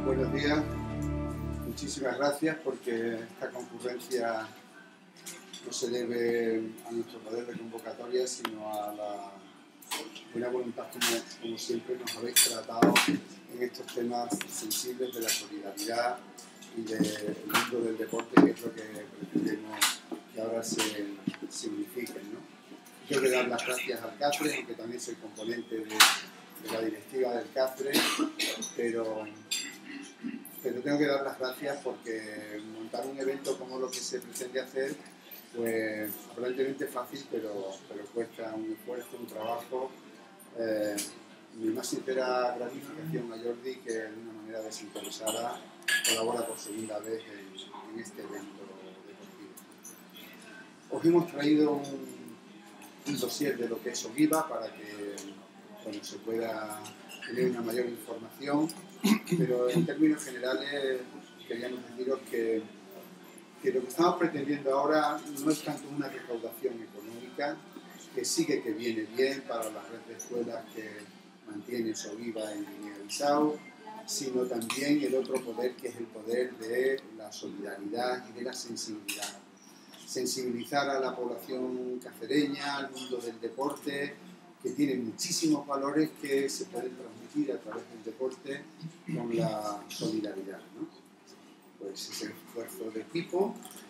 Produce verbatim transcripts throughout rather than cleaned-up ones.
Buenos días, muchísimas gracias porque esta concurrencia no se debe a nuestro poder de convocatoria, sino a la buena voluntad como, como siempre nos habéis tratado en estos temas sensibles de la solidaridad y del mundo del deporte, que es lo que pretendemos que ahora se signifiquen, ¿no? Quiero que dar las gracias al CAFRE, aunque también soy componente de, de la directiva del CAFRE, pero, pero tengo que dar las gracias porque montar un evento como lo que se pretende hacer, pues aparentemente fácil, pero, pero cuesta un esfuerzo, un trabajo. Eh, mi más sincera gratificación a Jordi, que de una manera desinteresada colabora por segunda vez en, en este evento deportivo. Os hemos traído un, un dossier de lo que es Ogiva para que bueno, se pueda tener una mayor información, pero en términos generales queríamos deciros que, que lo que estamos pretendiendo ahora no es tanto una recaudación económica, que sigue que viene bien para la red de escuelas que mantiene Ogiva en Guinea-Bissau, sino también el otro poder, que es el poder de la solidaridad y de la sensibilidad. Sensibilizar a la población cacereña, al mundo del deporte, que tiene muchísimos valores que se pueden transmitir a través del deporte con la solidaridad, ¿no? Pues ese esfuerzo de equipo,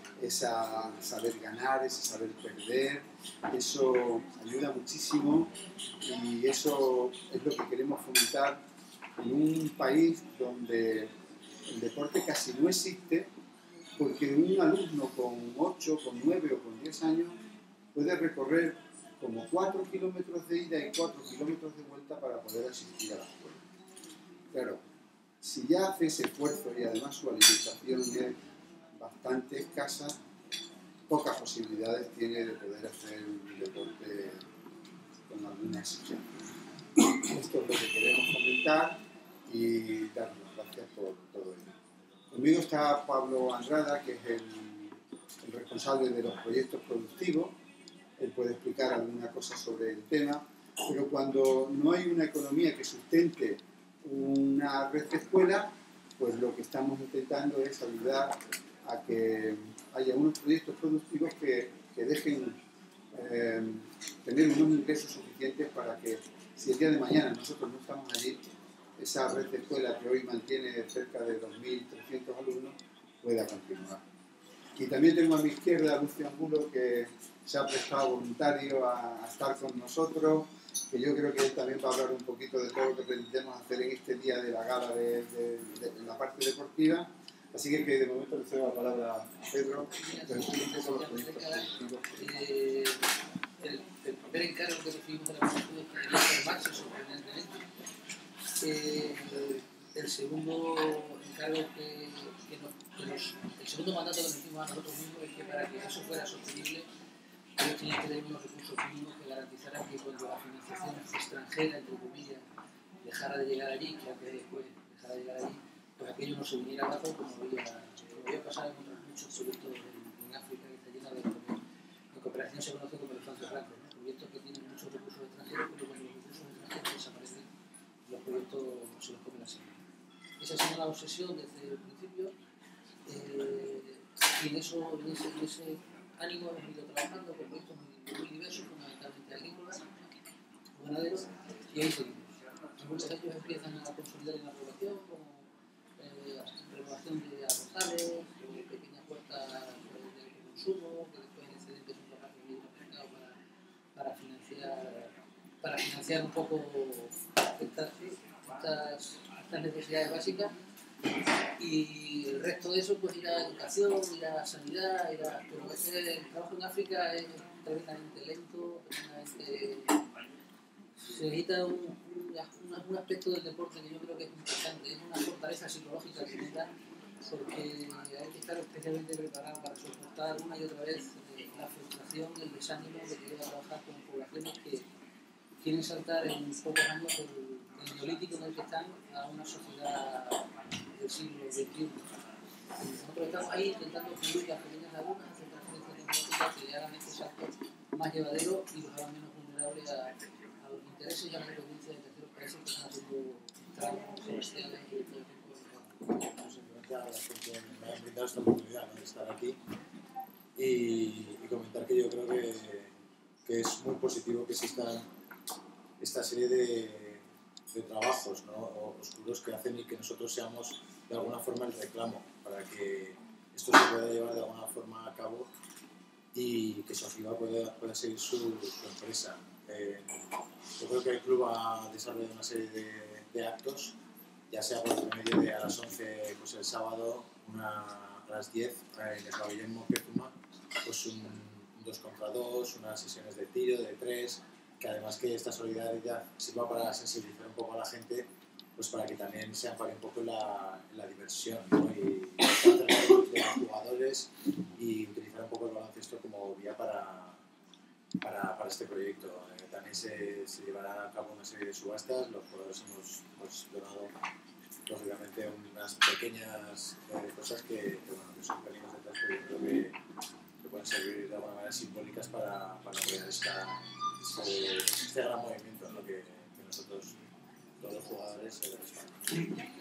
esa saber ganar, ese saber perder, eso ayuda muchísimo y eso es lo que queremos fomentar en un país donde el deporte casi no existe, porque un alumno con ocho, con nueve o con diez años puede recorrer como cuatro kilómetros de ida y cuatro kilómetros de vuelta para poder asistir a la escuela. Claro, si ya hace ese esfuerzo y además su alimentación es bastante escasa, pocas posibilidades tiene de poder hacer un deporte con alguna exigencia. Esto es lo que queremos fomentar y dar las gracias por todo ello. Conmigo está Pablo Andrada, que es el, el responsable de los proyectos productivos. Él puede explicar alguna cosa sobre el tema, pero cuando no hay una economía que sustente una red de escuela, pues lo que estamos intentando es ayudar a que haya unos proyectos productivos que, que dejen eh, tener unos ingresos suficientes para que, si el día de mañana nosotros no estamos allí, esa red de escuela que hoy mantiene cerca de dos mil trescientos alumnos pueda continuar. Y también tengo a mi izquierda a Lucio Angulo, que se ha prestado voluntario a, a estar con nosotros, que yo creo que él también va a hablar un poquito de todo lo que pretendemos hacer en este día de la gala de, de, de, de la parte deportiva. Así que, que de momento le cedo la palabra a Pedro, que nos explique sobre los proyectos productivos. Eh, el, el primer encargo que recibimos de la Comisión es que quería formarse sorprendentemente. Eh, el segundo encargo que, que, nos, que nos, el segundo mandato que nos hicimos a nosotros mismos es que para que eso fuera sostenible, ellos tenían que tener unos recursos mínimos que garantizaran que cuando la financiación extranjera, entre comillas, dejara de llegar allí, que antes después dejara de llegar allí, pues aquello no se viniera abajo como había, como había pasado en otros muchos proyectos en, en África, que está llena de en cooperación se conoce como elefantes blancos, ¿no? Proyectos que tienen muchos recursos extranjeros, pero cuando los recursos extranjeros desaparecen, los proyectos se los comen así. Esa ha sido la obsesión desde el principio, eh, y en, eso, en, ese, en ese ánimo hemos ido trabajando con proyectos muy, muy diversos, fundamentalmente agrícolas, ganaderos, y ahí seguimos. Algunos de ellos empiezan a consolidar en la población, como eh, renovación de arrozales, pequeñas huertas de consumo, que después en excedentes son capaces de ir al mercado para, para, financiar, para financiar un poco estas, estas, estas necesidades básicas. Y el resto de eso, pues ir a educación, ir a sanidad, ir a... Pero el trabajo en África es tremendamente lento, tremendamente... Se necesita un, un, un, un aspecto del deporte que yo creo que es importante, es una fortaleza psicológica que necesita, porque hay que estar especialmente preparado para soportar una y otra vez eh, la frustración, el desánimo de querer trabajar con poblaciones que quieren saltar en pocos años el, el neolítico en el que están a una sociedad del siglo veintiuno. Nosotros estamos ahí intentando construir las pequeñas lagunas, hacer transferencias tecnológicas que hagan este salto más llevadero y los hagan menos vulnerables a, a los intereses y a la dependencia de terceros países que están haciendo tramos comerciales y todo tipo de cosas. pues simplemente agradecer que me hayan brindado esta oportunidad, ¿no?, de estar aquí y, y comentar que yo creo que, que es muy positivo que exista esta serie de, de trabajos, ¿no?, oscuros que hacen y que nosotros seamos de alguna forma el reclamo para que esto se pueda llevar de alguna forma a cabo y que Sofiba pueda, pueda seguir su, su empresa. Eh, yo creo que el club ha desarrollado una serie de, de actos, ya sea por el medio de a las once, pues el sábado, una, a las diez en el pabellón Moctezuma, pues un, un dos contra dos, unas sesiones de tiro, de tres, que además que esta solidaridad sirva para sensibilizar un poco a la gente, pues para que también se ampare un poco la, la diversión, ¿no?, y, y hacer de los jugadores y utilizar un poco el baloncesto como vía para, para, para este proyecto. Eh, también se, se llevará a cabo una serie de subastas, los jugadores hemos pues, donado lógicamente unas pequeñas eh, cosas que, que, bueno, que son pequeños detalles, pero yo creo que, que pueden servir de alguna manera simbólicas para, para apoyar esta, este, este gran movimiento, ¿no?, que, que nosotros, todos los jugadores, se respaldan.